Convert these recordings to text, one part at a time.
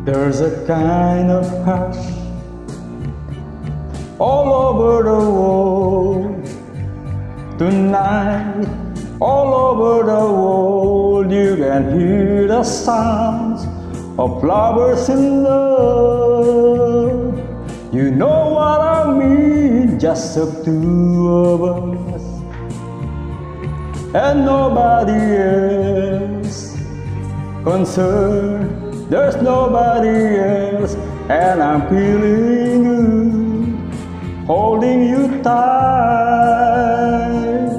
There's a kind of hush all over the world tonight. All over the world you can hear the sounds of lovers in love. You know what I mean, just the two of us and nobody else concerned. There's nobody else, and I'm feeling good, holding you tight.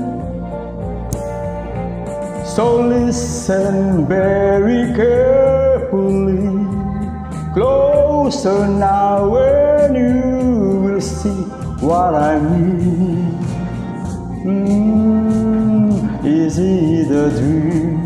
So listen very carefully, closer now, and you will see what I mean. Is it a dream?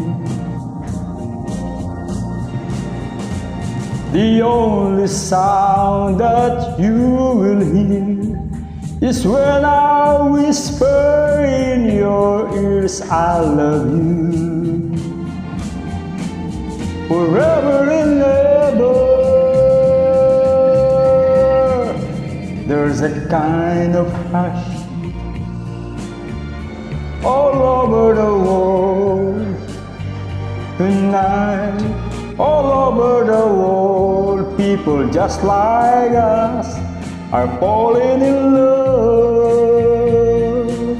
The only sound that you will hear is when I whisper in your ears, I love you forever and ever. There's a kind of hush all over the world tonight. All over the world, people just like us are falling in love.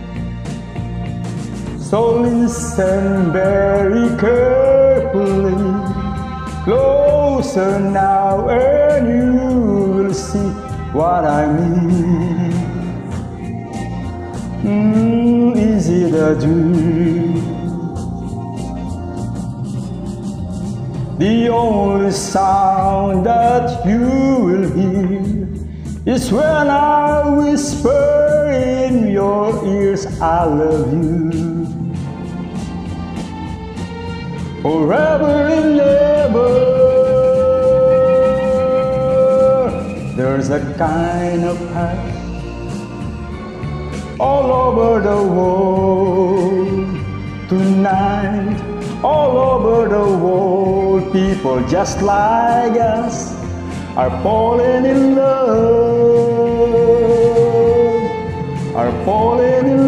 So listen very carefully, closer now, and you will see what I mean. Is it a dream? The only sound that you will hear is when I whisper in your ears, I love you forever and ever. There's a kind of hush all over the world tonight. All over the world, people just like us are falling in love, are falling in